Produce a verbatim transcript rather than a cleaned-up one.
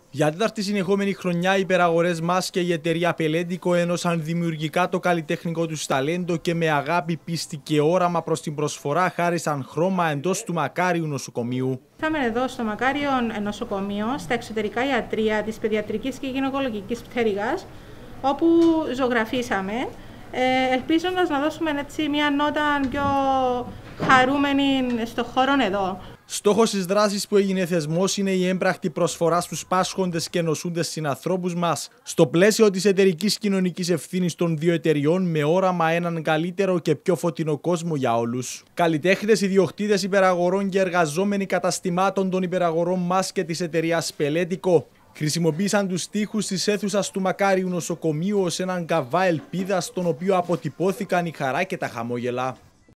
Για τέταρτη συνεχόμενη χρονιά, οι υπεραγορές μας και η εταιρεία Πελέντικο ένωσαν δημιουργικά το καλλιτεχνικό τους ταλέντο και με αγάπη, πίστη και όραμα προς την προσφορά χάρισαν χρώμα εντός του Μακάριου νοσοκομείου. Ήρθαμε εδώ στο Μακάριο νοσοκομείο, στα εξωτερικά ιατρεία της παιδιατρικής και γυναικολογικής πτέρυγας, όπου ζωγραφίσαμε, ελπίζοντας να δώσουμε έτσι μια νότα πιο χαρούμενη στο χώρο εδώ. Στόχος της δράσης που έγινε θεσμός είναι η έμπρακτη προσφορά στους πάσχοντες και νοσούντες συνανθρώπους μας, στο πλαίσιο της εταιρικής κοινωνικής ευθύνης των δύο εταιριών, με όραμα έναν καλύτερο και πιο φωτεινό κόσμο για όλους. Καλλιτέχνες, ιδιοκτήτες υπεραγορών και εργαζόμενοι καταστημάτων των υπεραγορών μας και της εταιρείας Πελέντικο χρησιμοποίησαν τους τοίχους της αίθουσας του Μακάριου νοσοκομείου ως έναν καβά ελπίδας, στον οποίο αποτυπώθηκαν η χαρά και τα χαμόγελα.